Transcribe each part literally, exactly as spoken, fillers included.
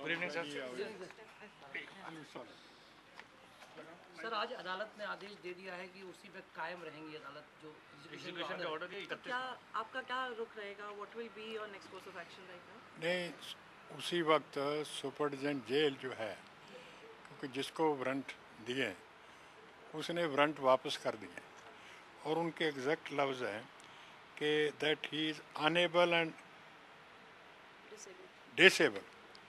Good evening sir. Sir आज अदालत ने आदेश दे दिया है कि उसी पे कायम रहेंगी अदालत जो एग्जीक्यूशन का ऑर्डर है। तो क्या आपका क्या रुख रहेगा? What will be your next course of action right now? नहीं, उसी वक्त सुपरडेंट जेल जो है, क्योंकि जिसको वारंट दिए उसने वारंट वापस कर दिए और उनके एग्जैक्ट लफ्ज़ हैं कि that he is unable and disable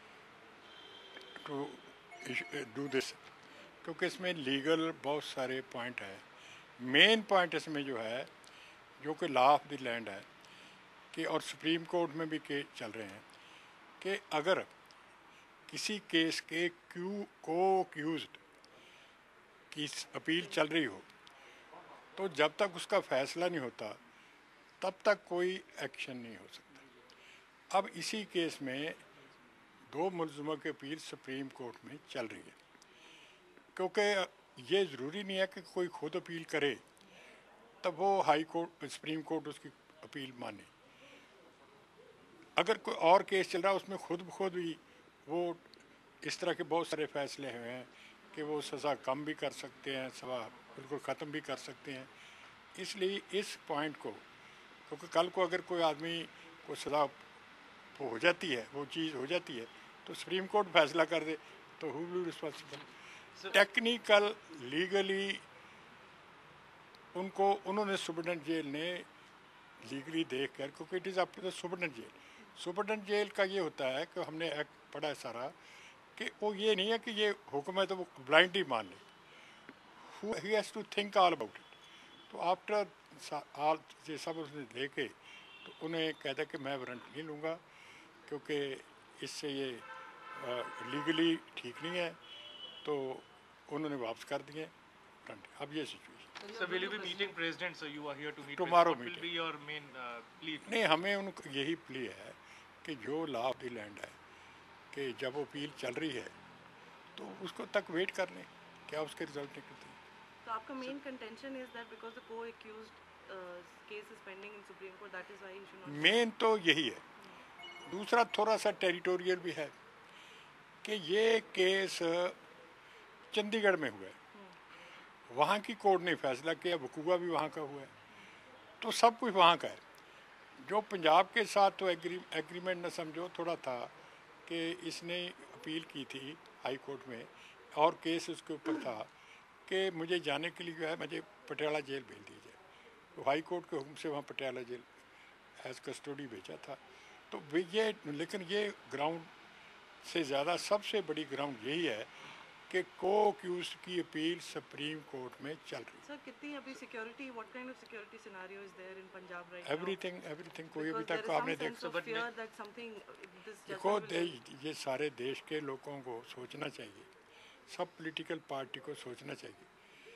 to do this, क्योंकि इसमें लीगल बहुत सारे पॉइंट हैं। मेन पॉइंट इसमें जो है, जो कि लॉ ऑफ द लैंड है कि, और सुप्रीम कोर्ट में भी केस चल रहे हैं कि अगर किसी केस के क्यू को अक्यूज्ड की अपील चल रही हो तो जब तक उसका फैसला नहीं होता तब तक कोई एक्शन नहीं हो सकता। अब इसी केस में दो मुलज़िमों की अपील सुप्रीम कोर्ट में चल रही है, क्योंकि ये ज़रूरी नहीं है कि कोई खुद अपील करे तब वो हाई कोर्ट सुप्रीम कोर्ट उसकी अपील माने। अगर कोई और केस चल रहा है उसमें खुद ब खुद ही वो इस तरह के बहुत सारे फैसले हुए हैं कि वो सज़ा कम भी कर सकते हैं, सज़ा बिल्कुल ख़त्म भी कर सकते हैं। इसलिए इस पॉइंट को, क्योंकि कल को अगर कोई आदमी को सज़ा हो जाती है, वो चीज़ हो जाती है तो सुप्रीम कोर्ट फैसला कर दे तो who will be responsible. Technical legally उनको उन्होंने सुपरडेंट जेल ने लीगली देख कर, क्योंकि it is up to the superintendent jail. Superintendent jail का ये होता है कि हमने एक्ट पढ़ा है सारा कि वो ये नहीं है कि ये हुक्म है तो वो ब्लाइंडली मान ले, he has to think all about it. तो आफ्टर ऑल ये सब उसने देखे तो उन्हें कहता कि मैं वारंट नहीं लूँगा क्योंकि इससे ये लीगली ठीक नहीं है, तो उन्होंने वापस कर दिए वारंट। अब ये situation. So will you be meeting president? So you are here to meet. Tomorrow president. What meeting. will be your main uh, plea? नहीं, हमें उनको यही प्ली है कि जो लॉ ऑफ द लैंड है कि जब अपील चल रही है तो उसको तक वेट कर लें, क्या उसके रिजल्ट निकलते हैं। तो आपका main contention is that because the co accused case is pending in supreme court, that is why you should not. Main तो यही है। दूसरा थोड़ा सा टेरिटोरियल भी है कि ये केस चंडीगढ़ में हुआ है, वहाँ की कोर्ट ने फैसला किया, वकूआ भी वहाँ का हुआ है, तो सब कुछ वहाँ का है। जो पंजाब के साथ तो एग्री एग्रीमेंट न समझो थोड़ा था कि इसने अपील की थी हाई कोर्ट में और केस उसके ऊपर था कि मुझे जाने के लिए जो है मुझे पटियाला जेल भेज दीजिए, तो हाई कोर्ट के हुक्म से वहाँ पटियाला जेल एज कस्टडी भेजा था। तो ये, लेकिन ये ग्राउंड से ज़्यादा सबसे बड़ी ग्राउंड यही है कि को अक्यूज्ड की अपील सुप्रीम कोर्ट में चल रही है। सर कितनी अभी security, what kind of security scenario is there in Punjab right now? Everything everything कोई अभी तक आपने देखा। देखो ये सारे देश के लोगों को सोचना चाहिए, सब पॉलिटिकल पार्टी को सोचना चाहिए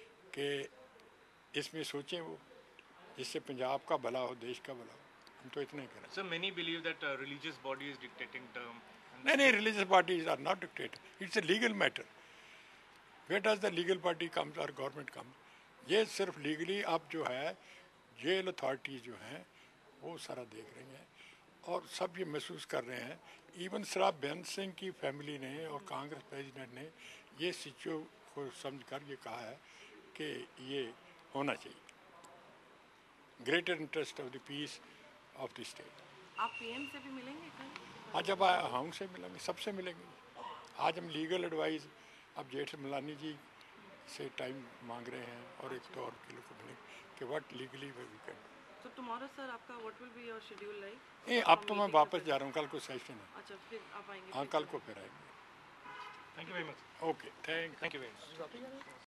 कि इसमें सोचें वो, जिससे पंजाब का भला हो, देश का भला हो। हम तो इतना ही करें। So many believe that uh, religious body is dictating term. नहीं नहीं, religious parties are not dictator, it's a legal matter. Where does the legal party comes और गवर्नमेंट कम? ये सिर्फ लीगली अब जो है जेल अथॉरिटीज़ जो हैं वो सारा देख रही हैं और सब ये महसूस कर रहे हैं। इवन सरा बेन सिंह की फैमिली ने और कांग्रेस प्रेसिडेंट ने ये सिचुएशन को समझ कर ये कहा है कि ये होना चाहिए, greater interest of the peace of the state. आप पीएम से भी मिलेंगे कल? आज जब हम से मिलेंगे, सबसे मिलेंगे। आज हम लीगल एडवाइस अब जेठ मलानी जी से टाइम मांग रहे हैं और एक तो और के लोग को मिलेंगे कि what legally we can. So tomorrow sir आपका what will be your schedule like? नहीं, अब तो मैं वापस जा रहा हूँ, कल को सेशन है। अच्छा, फिर आप आएंगे? हाँ, कल को फिर आएंगे। Thank you very much. Okay, thank Thank you very much.